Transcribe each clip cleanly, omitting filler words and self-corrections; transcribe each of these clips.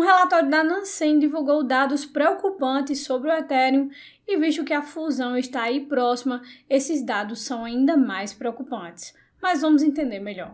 relatório da Nansen divulgou dados preocupantes sobre o Ethereum e visto que a fusão está aí próxima, esses dados são ainda mais preocupantes. Mas vamos entender melhor.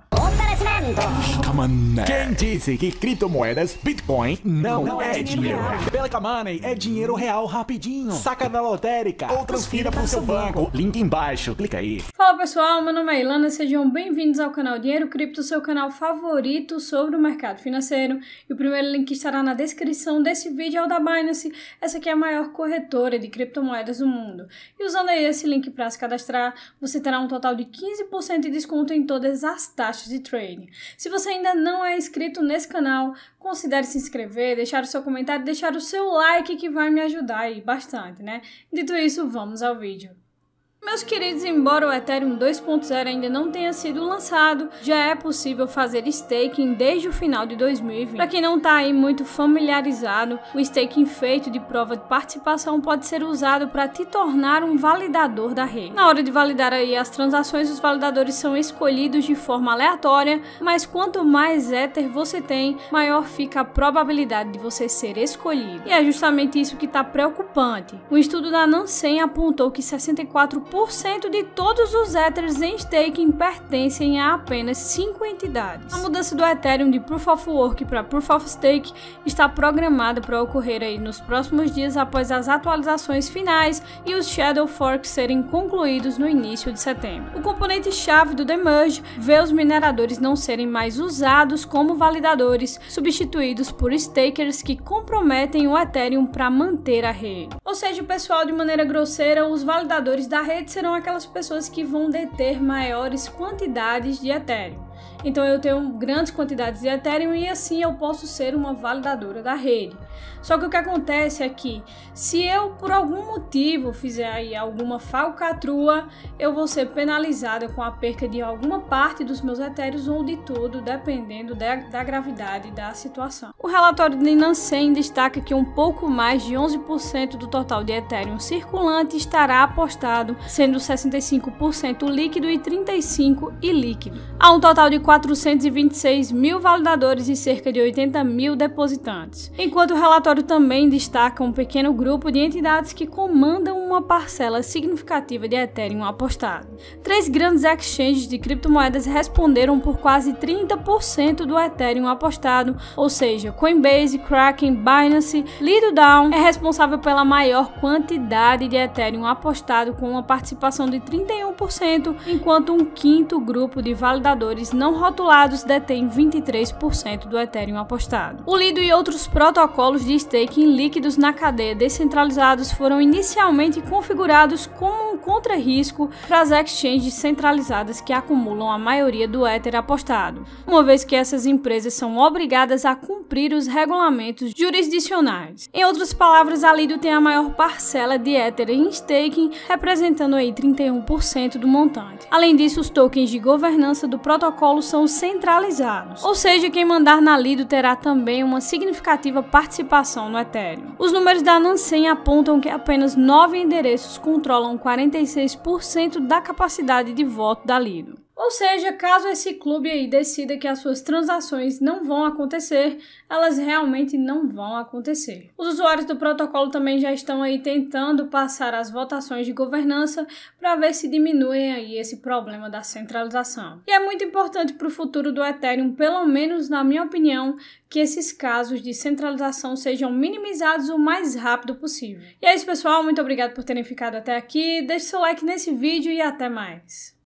Quem disse que criptomoedas, Bitcoin, não é dinheiro real? Pelica Money é dinheiro real rapidinho. Saca na lotérica ou transfira para o seu banco. Link embaixo, clica aí. Fala pessoal, meu nome é Ilana, sejam bem-vindos ao canal Dinheiro Cripto, seu canal favorito sobre o mercado financeiro. E o primeiro link que estará na descrição desse vídeo é o da Binance. Essa aqui é a maior corretora de criptomoedas do mundo. E usando aí esse link para se cadastrar, você terá um total de 15% de desconto em todas as taxas de trading. Se você ainda não é inscrito nesse canal, considere se inscrever, deixar o seu comentário, deixar o seu like que vai me ajudar aí bastante, né? Dito isso, vamos ao vídeo. Meus queridos, embora o Ethereum 2.0 ainda não tenha sido lançado, já é possível fazer staking desde o final de 2020. Para quem não está aí muito familiarizado, o staking feito de prova de participação pode ser usado para te tornar um validador da rede. Na hora de validar aí as transações, os validadores são escolhidos de forma aleatória, mas quanto mais Ether você tem, maior fica a probabilidade de você ser escolhido. E é justamente isso que está preocupante. Um estudo da Nansen apontou que 64% de todos os Ethers em staking pertencem a apenas 5 entidades. A mudança do Ethereum de Proof of Work para Proof of Stake está programada para ocorrer aí nos próximos dias após as atualizações finais e os Shadow Forks serem concluídos no início de setembro. O componente-chave do Demerge vê os mineradores não serem mais usados como validadores, substituídos por stakers que comprometem o Ethereum para manter a rede. Ou seja, pessoal, de maneira grosseira, os validadores da rede serão aquelas pessoas que vão deter maiores quantidades de Ethereum. Então eu tenho grandes quantidades de Ethereum e assim eu posso ser uma validadora da rede. Só que o que acontece é que se eu por algum motivo fizer aí alguma falcatrua, eu vou ser penalizada com a perca de alguma parte dos meus Ethereums ou de tudo, dependendo da gravidade da situação. O relatório de Nansen destaca que um pouco mais de 11% do total de Ethereum circulante estará apostado, sendo 65% líquido e 35% ilíquido. Há um total de 426 mil validadores e cerca de 80 mil depositantes. Enquanto o relatório também destaca um pequeno grupo de entidades que comandam uma parcela significativa de Ethereum apostado. 3 grandes exchanges de criptomoedas responderam por quase 30% do Ethereum apostado, ou seja, Coinbase, Kraken, Binance, Lido Down é responsável pela maior quantidade de Ethereum apostado com uma participação de 31%, enquanto um quinto grupo de validadores não rotulados detém 23% do Ethereum apostado. O Lido e outros protocolos de staking líquidos na cadeia descentralizados foram inicialmente configurados como um contra-risco para as exchanges centralizadas que acumulam a maioria do Ether apostado, uma vez que essas empresas são obrigadas a cumprir os regulamentos jurisdicionais. Em outras palavras, a Lido tem a maior parcela de Ether em staking, representando aí 31% do montante. Além disso, os tokens de governança do protocolo são centralizados, ou seja, quem mandar na Lido terá também uma significativa participação no Ethereum. Os números da Nansen apontam que apenas 9 endereços controlam 46% da capacidade de voto da Lido. Ou seja, caso esse clube aí decida que as suas transações não vão acontecer, elas realmente não vão acontecer. Os usuários do protocolo também já estão aí tentando passar as votações de governança para ver se diminuem aí esse problema da centralização. E é muito importante para o futuro do Ethereum, pelo menos na minha opinião, que esses casos de centralização sejam minimizados o mais rápido possível. E é isso, pessoal. Muito obrigado por terem ficado até aqui. Deixe seu like nesse vídeo e até mais.